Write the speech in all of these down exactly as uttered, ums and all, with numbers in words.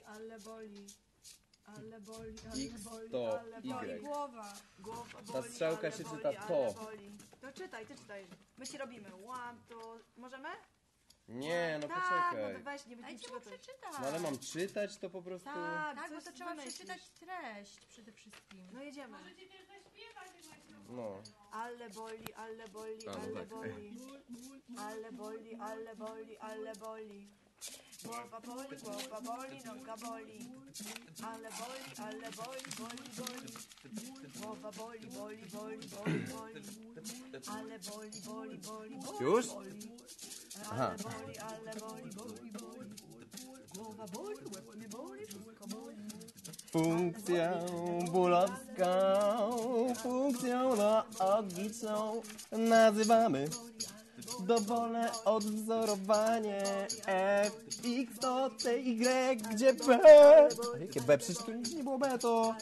ale boli. Ale boli, ale X boli, to ale Y. boli. Głowa. Głowa Ta boli, strzałka ale się boli, czyta ale to. boli. To czytaj, ty czytaj. My ci robimy. One, two... Możemy? Nie, no tak, no poczekaj. to weź, nie będziemy Dajcie mu przygotować. przeczytać. No ale mam czytać to po prostu... Tak, Tak, bo coś to trzeba wymyślisz. przeczytać treść przede wszystkim. No jedziemy. Możecie też zaśpiewać, jak macie No. Ale boli, ale boli, A, no ale tak. boli. Ale boli, ale boli, ale boli. Głowa boli, głowa boli, noga boli. Ale boli, ale boli, boli, boli. Głowa boli, boli, boli, boli, boli. Ale boli, boli, boli, boli. Już? boli. Aha. Ale boli, ale boli, boli, boli. Głowa boli, łeb mnie boli, wszystko boli. Funkcję bólowską, funkcją logiczną nazywamy dowolne odwzorowanie F, X to T, Y, gdzie B. Jakie B? Przecież tu nic nie było B, to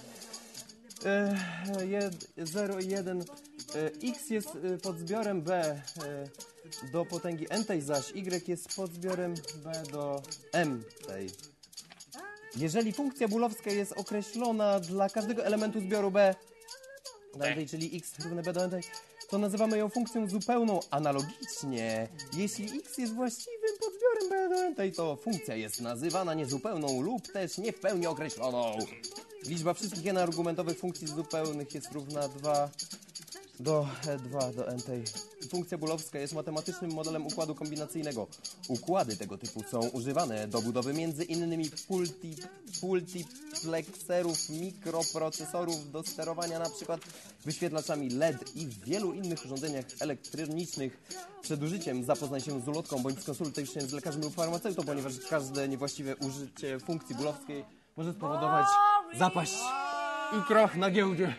zero i jeden. X jest e, podzbiorem B e, do potęgi n tej, zaś Y jest podzbiorem B do m tej. Jeżeli funkcja bólowska jest określona dla każdego elementu zbioru B do n tej, czyli x równe b do n tej, to nazywamy ją funkcją zupełną. Analogicznie, jeśli x jest właściwym podzbiorem b do n tej, to funkcja jest nazywana niezupełną lub też nie w pełni określoną. Liczba wszystkich n argumentowych funkcji zupełnych jest równa dwa do dwa do n tej. Funkcja bólowska jest matematycznym modelem układu kombinacyjnego. Układy tego typu są używane do budowy między innymi multi, multiplexerów, mikroprocesorów, do sterowania na przykład wyświetlaczami L E D i w wielu innych urządzeniach elektronicznych. Przed użyciem zapoznaj się z ulotką bądź skonsultuj się z lekarzem lub farmaceutą, ponieważ każde niewłaściwe użycie funkcji bólowskiej może spowodować zapaść i krach na giełdzie.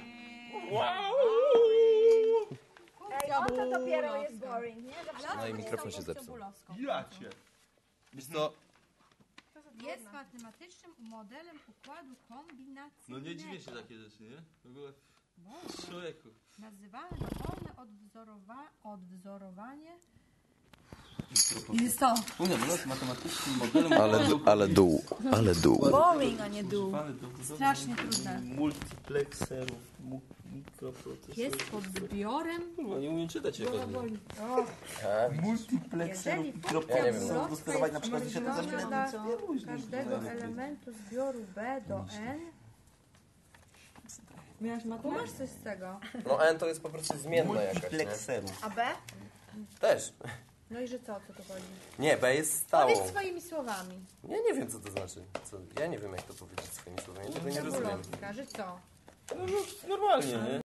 Ej, o to dopiero jest boring, nie? Zawsze No i mikrofon się zepsuł. Ja cię. Wiesz co? Jest matematycznym modelem układu kombinacyjnego. No nie dziwię się takie rzeczy, nie? W ogóle człowieku. Nazywamy dowolne odwzorowa odwzorowanie. Jest to. Funkcja bólowska matematycznym modelem Ale, ale dół, ale dół. boring, a nie dół. Strasznie trudne. multiplexerów, mu- mikroprocesorów. Jest podzbiorem. Kurwa, nie umiem czytać jak Głowa boli. O, multiplexerów, jeżeli Ja nie wiem. funkcja do sterowania na przykład rozwiązana wyświetlacza dla każdego elementu zbioru B do N. Miałaś Tu masz coś z tego. No n to jest po prostu zmienna jakaś, nie? multiplexerów. A B? Też. No i że co, o co tu chodzi? Nie, B jest stałą. Powiedz swoimi słowami. Ja nie wiem, co to znaczy. Co? Ja nie wiem, jak to powiedzieć swoimi słowami. Ja tego nie rozumiem. Bólowska, że co? Normalnie, nie?